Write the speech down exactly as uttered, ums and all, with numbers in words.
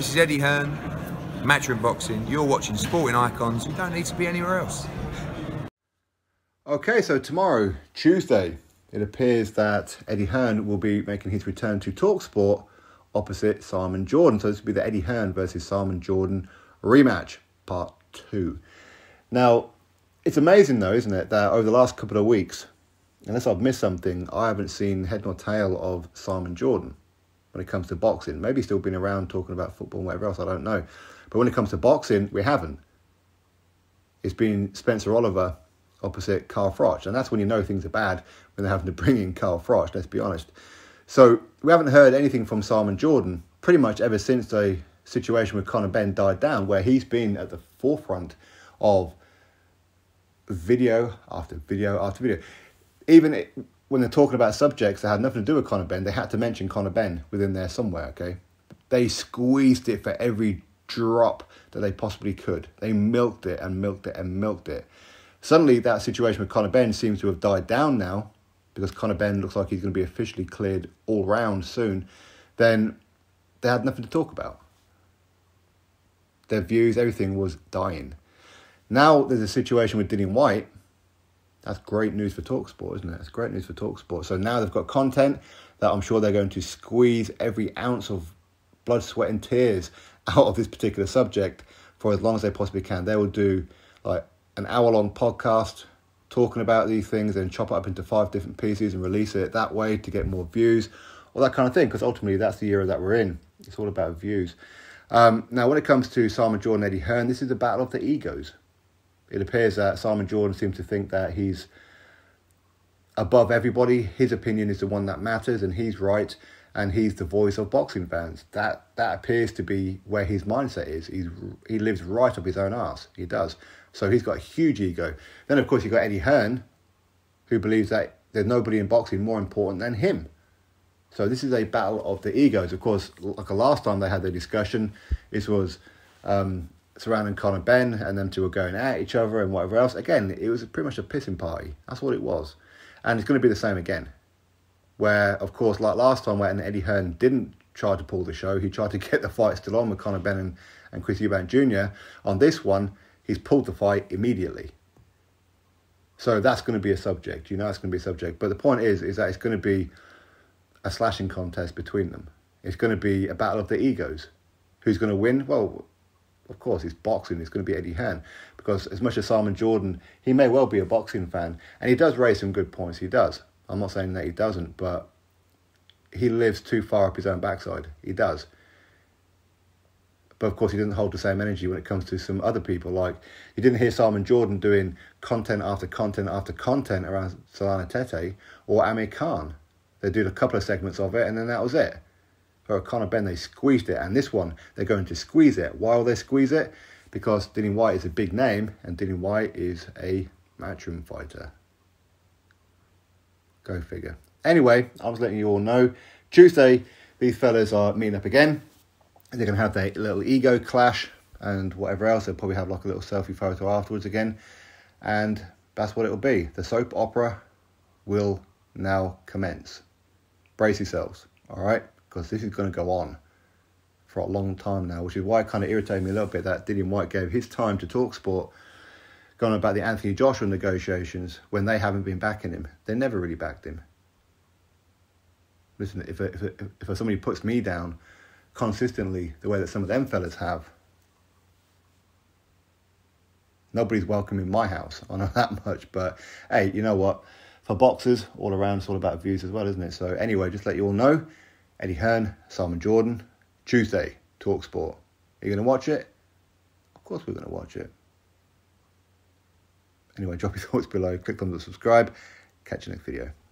This is Eddie Hearn, Matchroom Boxing. You're watching Sporting Icons. You don't need to be anywhere else. Okay, so tomorrow, Tuesday, it appears that Eddie Hearn will be making his return to TalkSport opposite Simon Jordan. So this will be the Eddie Hearn versus Simon Jordan rematch, part two. Now, it's amazing though, isn't it, that over the last couple of weeks, unless I've missed something, I haven't seen head nor tail of Simon Jordan when it comes to boxing. Maybe he's still been around talking about football and whatever else, I don't know. But when it comes to boxing, we haven't. It's been Spencer Oliver opposite Carl Froch. And that's when you know things are bad, when they're having to bring in Carl Froch, let's be honest. So we haven't heard anything from Simon Jordan pretty much ever since the situation with Conor Benn died down, where he's been at the forefront of video after video after video. Even it, when they're talking about subjects that had nothing to do with Conor Benn, they had to mention Conor Benn within there somewhere, okay? They squeezed it for every drop that they possibly could. They milked it and milked it and milked it. Suddenly, that situation with Conor Benn seems to have died down now, because Conor Benn looks like he's going to be officially cleared all round soon. Then they had nothing to talk about. Their views, everything was dying. Now there's a situation with Dillian Whyte. That's great news for TalkSport, isn't it? It's great news for TalkSport. So now they've got content that I'm sure they're going to squeeze every ounce of blood, sweat and tears out of this particular subject for as long as they possibly can. They will do like an hour-long podcast talking about these things and chop it up into five different pieces and release it that way to get more views, all that kind of thing, because ultimately that's the era that we're in. It's all about views. Um, now, when it comes to Simon Jordan and Eddie Hearn, this is a battle of the egos. It appears that Simon Jordan seems to think that he's above everybody. His opinion is the one that matters, and he's right, and he's the voice of boxing fans. That that appears to be where his mindset is. He's he lives right up his own arse. He does. So he's got a huge ego. Then, of course, you've got Eddie Hearn, who believes that there's nobody in boxing more important than him. So this is a battle of the egos. Of course, like the last time they had the discussion, this was um, surrounding Conor Benn, and them two were going at each other and whatever else. Again, it was pretty much a pissing party. That's what it was. And it's going to be the same again. Where, of course, like last time when Eddie Hearn didn't try to pull the show, he tried to get the fight still on with Conor Benn and, and Chris Eubank Junior On this one, he's pulled the fight immediately. So that's going to be a subject. You know it's going to be a subject. But the point is, is that it's going to be a slashing contest between them. It's going to be a battle of the egos. Who's going to win? Well, of course, it's boxing. It's going to be Eddie Hearn. Because as much as Simon Jordan, he may well be a boxing fan. And he does raise some good points. He does. I'm not saying that he doesn't. But he lives too far up his own backside. He does. But of course, he doesn't hold the same energy when it comes to some other people. Like, you didn't hear Simon Jordan doing content after content after content around Solana Tete or Amir Khan. They did a couple of segments of it, and then that was it. For Conor Benn, they squeezed it. And this one, they're going to squeeze it. Why will they squeeze it? Because Dillian Whyte is a big name, and Dillian Whyte is a matchroom fighter. Go figure. Anyway, I was letting you all know. Tuesday, these fellas are meeting up again. They're going to have their little ego clash and whatever else. They'll probably have like a little selfie photo afterwards again. And that's what it will be. The soap opera will now commence. Brace yourselves, all right? Because this is going to go on for a long time now, which is why it kind of irritated me a little bit that Dillian Whyte gave his time to TalkSport going on about the Anthony Joshua negotiations when they haven't been backing him. They never really backed him. Listen, if, a, if, a, if somebody puts me down consistently the way that some of them fellas have, nobody's welcome in my house. I know that much. But hey, you know what? For boxers, all around, it's all about views as well, isn't it? So anyway, just let you all know, Eddie Hearn, Simon Jordan, Tuesday, TalkSport. Are you going to watch it? Of course we're going to watch it. Anyway, drop your thoughts below. Click on the subscribe. Catch you next video.